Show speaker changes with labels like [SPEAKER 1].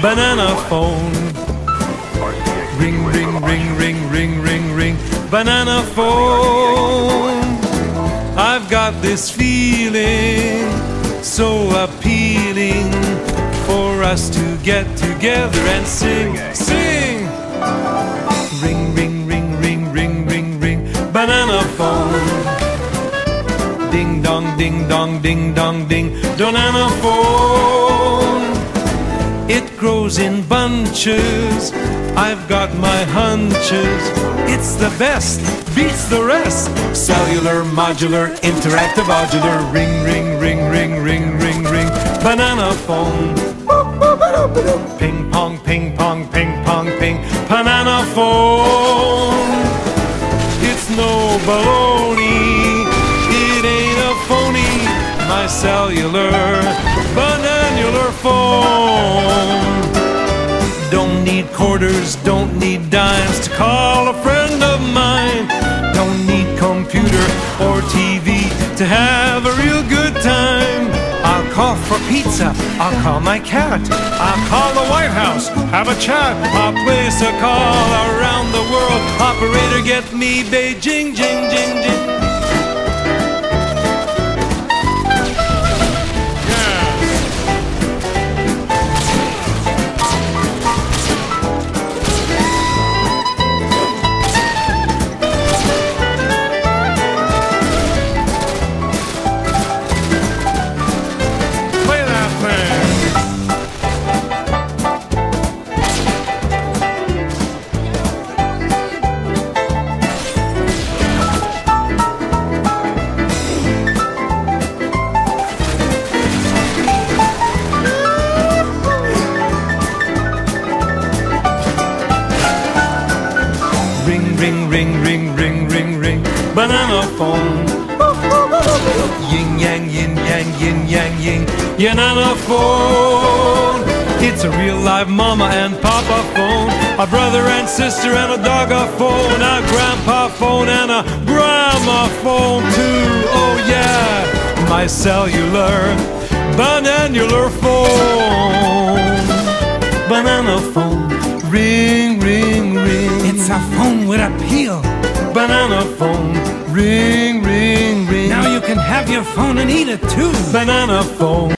[SPEAKER 1] banana phone. Ring, ring, ring, ring, ring, ring, ring, banana phone. I've got this feeling so appealing for us to get together and sing, sing. Ring, ring, ring, ring, ring, ring, ring, banana phone. Ding dong, ding dong, ding dong, ding, banana phone. It grows in bunches, I've got my hunches. It's the best, beats the rest. Cellular, modular, interactive, modular. Ring, ring, ring, ring, ring, ring, ring, banana phone. Ping pong, ping pong, ping pong, ping, banana phone. It's no baloney, it ain't a phony. My cellular, bananular phone. Don't need quarters, don't need dimes to call a friend of mine. Don't need computer or TV to have a real good time. I'll call for pizza, I'll call my cat, I'll call the White House, have a chat. I'll place a call around the world. Operator, get me Beijing, jing, jing, jing. Ring, ring, ring, ring, ring, ring, banana phone. Yin yang, yin yang, yin yang, yin, banana phone. It's a real live mama and papa phone, a brother and sister and a dog a phone, a grandpa phone and a grandma phone too. Oh yeah, my cellular, bananular phone. Banana phone. Ring, ring, ring.
[SPEAKER 2] It's a phone with appeal.
[SPEAKER 1] Banana phone. Ring, ring, ring.
[SPEAKER 2] Now you can have your phone and eat it too.
[SPEAKER 1] Banana phone.